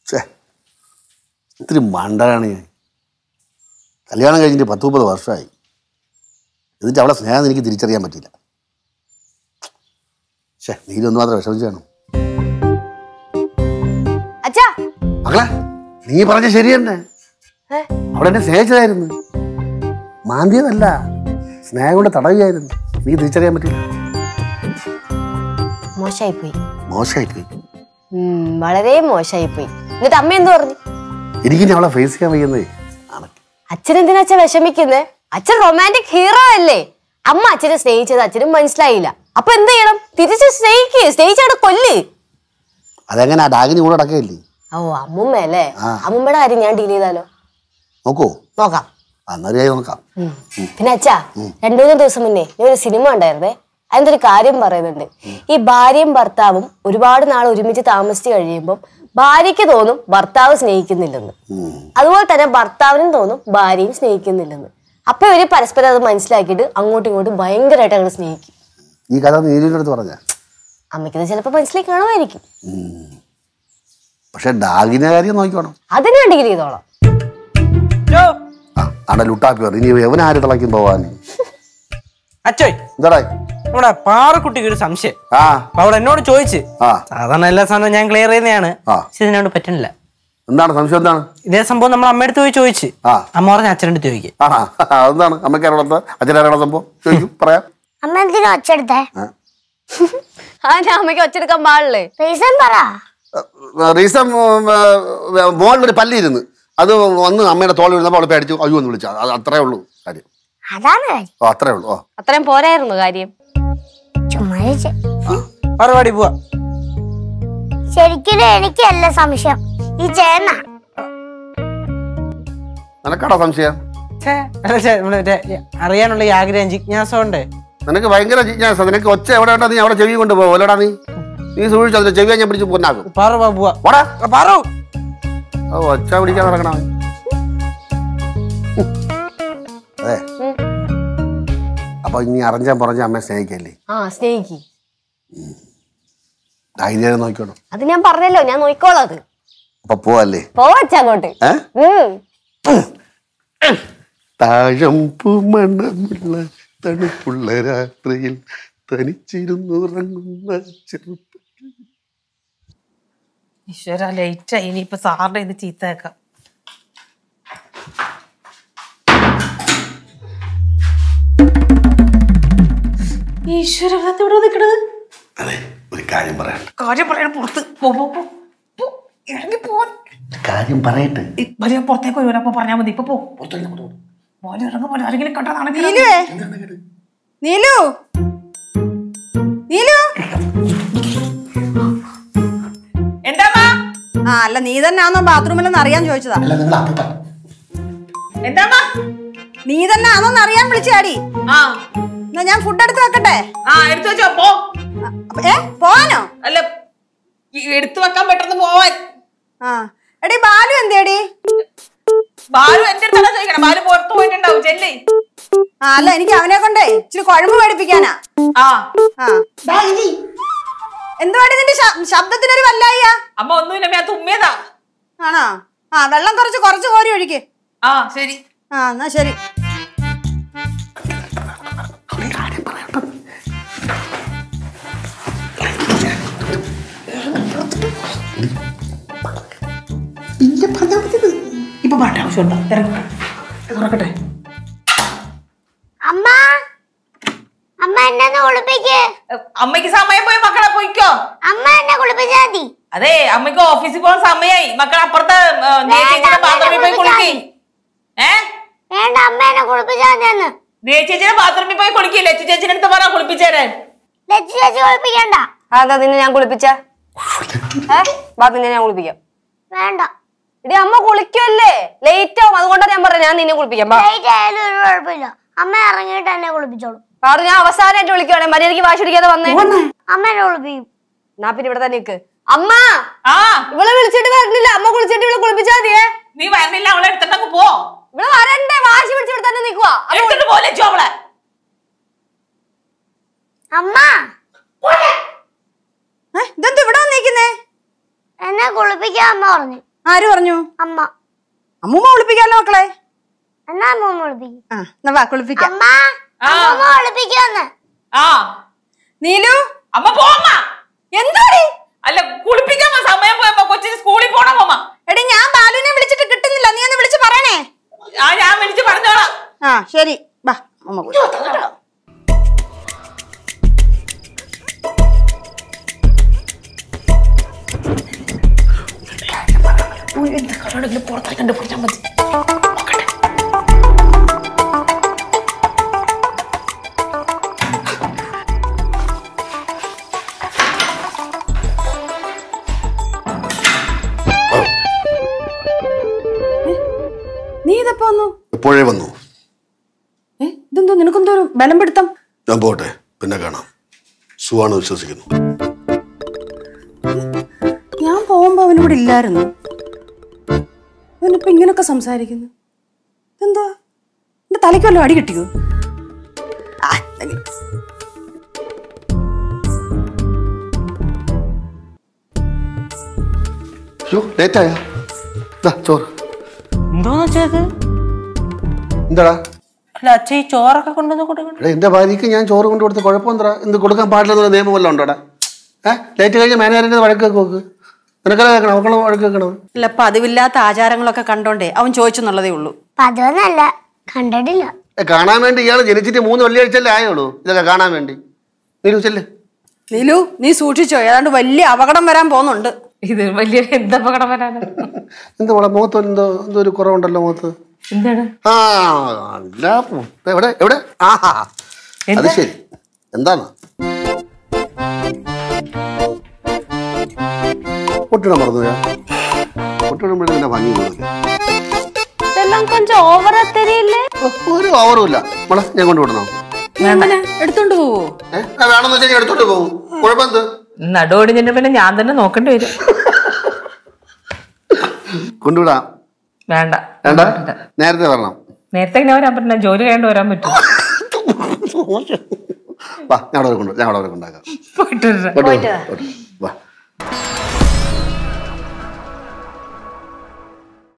ഇത്തിരി മണ്ടനാണ് ഞാൻ. കല്യാണം കഴിഞ്ഞിട്ട് 10-30 വർഷമായി. എന്നിട്ട് അവളെ സ്നേഹം എനിക്ക് തിരിച്ചറിയാൻ പറ്റില്ല. നീലൊന്നും മാത്രം വിഷമിച്ചാണ്. മകളെ, നീ പറഞ്ഞ ശരി തന്നെ. അവളെന്നെ സ്നേഹിച്ചതായിരുന്നു. മാന്തിയതല്ല, സ്നേഹം കൊണ്ട് തടയുകയായിരുന്നു. നീ തിരിച്ചറിയാൻ പറ്റില്ല. മോശമായിപ്പോയി. വളരെ മോശമായിപ്പോയി. എന്നിട്ട് അമ്മ എന്ത് പറഞ്ഞു? എനിക്ക് അവളെ ഫേസ് ചെയ്യാൻ വയ്യുന്നേ. അച്ഛൻ എന്തിനാ അച്ഛൻ വിഷമിക്കുന്നേ? അച്ഛൻ റൊമാൻറ്റിക് ഹീറോ അല്ലേ? അമ്മ അച്ഛനെ സ്നേഹിച്ചത് അച്ഛനും മനസ്സിലായില്ല. അപ്പൊ എന്ത് ചെയ്യണം? തിരിച്ച് സ്നേഹിച്ചവിടെ കൊല്ല്. അതെങ്ങനെ? ആ ഡാഗിനി കൂടെ അടക്കയില്ലേ? ഓ, അമ്മുമ്മയല്ലേ? അമ്മുമ്മയുടെ കാര്യം ഞാൻ ഡീൽ ചെയ്താലോ? നോക്കാം. പിന്നെ അച്ഛാ, 2-3 ദിവസം മുന്നേ ഞാൻ ഒരു സിനിമ ഉണ്ടായിരുന്നേ. അതിന്റെ ഒരു കാര്യം പറയുന്നുണ്ട്. ഈ ഭാര്യയും ഭർത്താവും ഒരുപാട് നാൾ ഒരുമിച്ച് താമസിച്ച് കഴിയുമ്പോൾ ഭാര്യയ്ക്ക് തോന്നും ഭർത്താവ് സ്നേഹിക്കുന്നില്ലെന്ന്. അതുപോലെ തന്നെ ഭർത്താവിനും തോന്നും ഭാര്യയും സ്നേഹിക്കുന്നില്ലെന്ന്. അപ്പൊ ഇവര് പരസ്പരം അത് മനസ്സിലാക്കിയിട്ട് അങ്ങോട്ടും ഇങ്ങോട്ടും ഭയങ്കരമായിട്ട് അങ്ങോട്ട് സ്നേഹിക്കും. ഈ കഥ നീലിനടുത്ത് പറഞ്ഞ അമ്മയ്ക്കത് ചിലപ്പോ മനസ്സിലായി കാണുമായിരിക്കും. പക്ഷെ ഡാഗിന്റെ കാര്യം നോക്കിക്കോണം. അതിന് വേണ്ടി ചെയ്തോളാം. ഇനി എവനാര് തിളക്കും പോവാൻ. അച്ഛോയ്, എന്താടാ നമ്മുടെ പാറക്കുട്ടിക്ക് ഒരു സംശയം. അവൾ എന്നോട് ചോദിച്ചു. സാധാരണ എല്ലാ സാധനവും ഞാൻ ക്ലിയർ ചെയ്യുന്നതാണ്. ഇതിനോട് പറ്റുന്നില്ല. എന്താണ് സംശയം? എന്താണ് ഇതേ സംഭവം നമ്മൾ അമ്മയടുത്ത് പോയി ചോദിച്ചു. അമ്മ പറഞ്ഞ അച്ഛനടുത്ത് ചോദിക്കും. എന്താണ് അമ്മക്കാരോടത്ത് അച്ഛനാരോടെ സംഭവം ചോദിക്കും? പറയാം. അമ്മ എന്തിനാ ഒച്ചെടുത്തേ? അമ്മയ്ക്ക് ഒച്ചെടുക്കാൻ പാടില്ലേ? റീസൺ പറ. റീസൺ മോളിലൊരു പല്ലിരുന്ന് അത് വന്ന് അമ്മയുടെ തോളിൽ ഇരുന്നപ്പോൾ അവളെ പേടിച്ചു അയ്യോ എന്ന് വിളിച്ചു. അത്രേ ഉള്ളൂ കാര്യം. അതാണ് കാര്യം. അത്രേ ഉള്ളൂ. അത്രയും പോരായിരുന്നു കാര്യം. പരിപാടി പോവാ. ശരിക്കും എനിക്കല്ല സംശയം, ഈ ചേന. നിനക്കാണോ സംശയം? അറിയാനുള്ള ഈ ആഗ്രഹം, ജിജ്ഞാസ ഉണ്ട്. നിനക്ക് ഭയങ്കര ജിജ്ഞാസ. നിനക്ക് ഒച്ച എവിടെ ഉണ്ടോ നീ അവിടെ ചെവി കൊണ്ട് പോലെടാ. നീ സൂക്ഷിച്ചു അതിന്റെ ചെവിയാ ഞാൻ പിടിച്ച് പൊന്നാക്കും. ഒച്ച പിടിക്കാൻ നടക്കണ. അതെ, അപ്പൊ ഇനി അറിഞ്ഞാൻ പറഞ്ഞ അമ്മയെ സ്നേഹിക്കല്ലേ? സ്നേഹിക്കും. നോക്കിക്കോളൂ. അത് ഞാൻ പറഞ്ഞല്ലോ, ഞാൻ നോക്കിക്കോളാം. അത് അപ്പൊ പോവല്ലേ? പോവച്ചങ്ങോട്ട്. താഴമ്പുമണമുള്ള തണുപ്പുള്ള രാത്രിയിൽ തനിച്ചിരുന്നുറങ്ങുന്ന ചെറുപ്പം. ഈശ്വര, ലേറ്റായി. ഇനിയിപ്പൊ സാറിന്റെ ഇത് ചീത്തയാക്കാം. ഈശ്വര, ഇവിടെ നിൽക്കണത്? അതെ, ഒരു കാര്യം പറയാം. പുറത്ത് ഇറങ്ങി പോവാൻ. കാര്യം പറയട്ടെ. ഞാൻ പുറത്തേക്ക് വരുവാൻ. അപ്പൊ പറഞ്ഞാൽ മതി. ഇപ്പൊ പോലെ ഇറങ്ങും. പോലെ ആരെങ്കിലും കണ്ടതാണ്. നീലു, എന്താ? അല്ല, നീ തന്നെയാണോ ബാത്റൂമിലെന്ന് അറിയാൻ ചോദിച്ചതാ. എന്താ? നീ തന്നെ ആണോന്ന് അറിയാൻ വിളിച്ചാടി. എന്നാ ഞാൻ ഫുഡ് എടുത്ത് വെക്കട്ടെ? എടുത്തു വെച്ചോ. പോവാനോ? അല്ല, എടുത്തു വെക്കാൻ പെട്ടെന്ന് പോവാൻ. എടി, ബാലു എന്തേടി? ബാലു എന്റെ അടുത്താണ് ചോദിക്കണം. ബാലു പുറത്തു പോയിട്ടുണ്ടാവും. ചെല്ലേ. അല്ല, എനിക്ക് അവനെ കൊണ്ടേ ഇച്ചിരി കുഴമ്പ് മേടിപ്പിക്കാനാ. എന്തുവാടി നിന്റെ ശബ്ദത്തിനൊരു വല്ലായ? അമ്മ ഒന്നുമില്ല, ഞാൻ തുമ്മിയതാ. ആണോ? വെള്ളം കുറച്ച് കോരി ഒഴിക്ക്. ശരി. എന്നാ ശരി. ഇപ്പൊ പാട്ട് ആവശ്യമുണ്ടോ? ഇറങ്ങട്ടെ. അമ്മ, അമ്മ എന്നെ കുളിപ്പിക്ക്. അമ്മയ്ക്ക് സമയം പോയി, മക്കളെ പോയിക്കോ. അമ്മ എന്നെ കുളിപ്പിച്ചാ മതി. അതെ, അമ്മയ്ക്ക് ഓഫീസിൽ പോകാൻ സമയമായി. മക്കൾ അപ്പുറത്തെ ബാത്റൂമിൽ പോയി കുളിക്കി. വേണ്ട, അമ്മ എന്നെ കുളിപ്പിച്ചാ മതി. ചേച്ചിയുടെ ബാത്റൂമിൽ പോയി കുളിക്കി. ലച്ചു ചേച്ചിന്റെ അടുത്ത് പറ കുളിപ്പിച്ചേരാൻ. ലച്ചു ചേച്ചി കുളിപ്പിക്കണ്ട. അതാ നിന്നെ ഞാൻ കുളിപ്പിച്ച. നിന്നെ ഞാൻ കുളിപ്പിക്കാം. വേണ്ട. ഇടി, അമ്മ കുളിക്കുമല്ലേ, ലേറ്റ് ആവും. അതുകൊണ്ടാണ് ഞാൻ പറഞ്ഞത് ഞാൻ നിന്നെ കുളിപ്പിക്കാം. ലേറ്റ് ആയാലും ഒരു കുഴപ്പമില്ല, അമ്മ ഇറങ്ങിയിട്ട് എന്നെ കുളിപ്പിച്ചോളൂ. ഞാൻ അവസാനമായിട്ട് വിളിക്കുവാണെ മര്യാദയ്ക്ക് വാശി പിടിക്കാതെ വന്നേ. അമ്മ എന്നെ കുളിപ്പിക്കും. എന്നാ പിന്നെ ഇവിടെ തന്നെ നിക്ക്. അമ്മ, ഇവളെ വിളിച്ചിട്ട് വരണില്ല. അമ്മ കുളിച്ചിട്ട് ഇവളെ കുളിപ്പിച്ചാ മതിയേ. നീ വരണില്ല, അവളെ എടുത്തിട്ടങ്ങ് പോ. ഇവിടെ വരണ്ടേ? വാശി പിടിച്ച് ഇവിടെ തന്നെ നിക്കുവാ. അവളെ അമ്മ, ഇതെന്ത് ഇവിടെ വന്നിരിക്കുന്നേ? എന്നെ കുളിപ്പിക്കാൻ അമ്മ പറഞ്ഞു. ആര് പറഞ്ഞു? അമ്മ. അമ്മൂമ്മ കുളിപ്പിക്കാല്ലോ മക്കളെ. എന്നാ അമ്മൂമ്മ കുളിപ്പിക്കും. എന്നാ വാ കുളിപ്പിക്കാം. അമ്മ അമ്മൂമ്മ കുളിപ്പിക്കുമെന്ന്. നീലു അമ്മ പോമ്മ. എന്താടി? അല്ല കുളിപ്പിക്കാൻ സമയം പോയപ്പോ കൊച്ചിന് സ്കൂളിൽ പോണം അമ്മ. എടി ഞാൻ ബാലുവിനെ വിളിച്ചിട്ട് കിട്ടുന്നില്ല, നീ ഒന്ന് വിളിച്ച് പറയണേ. ഞാൻ വിളിച്ച് പറഞ്ഞോളാം. ശരി വാ അമ്മ. പുറത്തേക്ക് കണ്ടുപിടിച്ചാൽ മതി. നീ ഇതപ്പോ വന്നു? എപ്പോഴേ വന്നു. ഇതെന്തോ നിനക്കെന്തോ ബലം പിടുത്തം? ഞാൻ പോട്ടെ, പിന്നെ കാണാം. സുഖാണ് വിശ്വസിക്കുന്നു. ഞാൻ പോകുമ്പോ അവനിവിടെ ഇല്ലായിരുന്നു. അവനിപ്പോ ഇങ്ങനൊക്കെ സംസാരിക്കുന്നു. എന്താ എന്റെ തലയ്ക്ക് വല്ലതും അടി കിട്ടിയോ? ലേറ്റായ ചോറ് എന്തോന്ന് വെച്ചത്? എന്താടാ? അല്ല അച്ഛ ഈ ചോറൊക്കെ കൊണ്ടുവന്ന് കൊടുക്കണം. എന്റെ ഭാര്യക്ക് ഞാൻ ചോറ് കൊണ്ട് കൊടുത്ത കുഴപ്പമെന്താ? എന്ത് കൊടുക്കാൻ പാടില്ലെന്നുള്ള നിയമം വല്ലതും ഉണ്ടോടാ? ലേറ്റ് കഴിഞ്ഞ മാനേജറിന്റെ വഴക്കൊക്കെ നോക്ക്. നിനക്കല്ല കേൾക്കണം, അവക്കളെ വഴക്ക് കേൾക്കണം. അല്ല പതിവില്ലാത്ത ആചാരങ്ങളൊക്കെ കണ്ടോണ്ടേ അവൻ ചോദിച്ചെന്നുള്ളതേ ഉള്ളൂ. പതിവൊന്നല്ല, കണ്ടിട്ടില്ല. കാണാൻ വേണ്ടി ഇയാള് ജനിച്ചിട്ട് 3 വെള്ളിയാഴ്ചല്ലേ ആയുള്ളൂ ഇതൊക്കെ കാണാൻ വേണ്ടി. നീലു ചെല്ല്. നീലു നീ സൂക്ഷിച്ചോ, ഏതാണ്ട് വലിയ അപകടം വരാൻ പോകുന്നുണ്ട്. ഇത് വലിയ എന്താ അപകടം വരാന്? എന്താ മോളെ മുഖത്ത് എന്തോ ഒരു കുറവുണ്ടല്ലോ മുഖത്ത്? എന്താണ്? എവിടെ എവിടെ? അത് ശരി. എന്താണ് പൊട്ടിടാൻ പറഞ്ഞു? ഞാൻ പൊട്ടിടുമ്പോഴേ പിന്നെ ഭംഗി ഇതെല്ലാം കൊഞ്ചം ഓവർ തെരിയില്ലേ? ഒരു ഓവറുമില്ല മോളെ. ഞാൻ കൊണ്ടുവിടണോ? എടുത്തോണ്ട് പോവോ? വേണമെന്ന് വെച്ചാൽ ഞാൻ എടുത്തോണ്ട് പോകും. കുഴപ്പമെന്ത്? നടുവൊടിഞ്ഞിട്ട് പിന്നെ ഞാൻ തന്നെ നോക്കേണ്ടി വരും. കൊണ്ടുവിടാം. വേണ്ട വേണ്ട, നേരത്തെ വരണം. നേരത്തെ ഞാൻ വരാൻ പറ്റില്ല, ജോലി കഴിയാണ്ട് വരാൻ പറ്റും. വാ, ഞാൻ അവിടെ കൊണ്ടുവരാം. പോയിട്ട്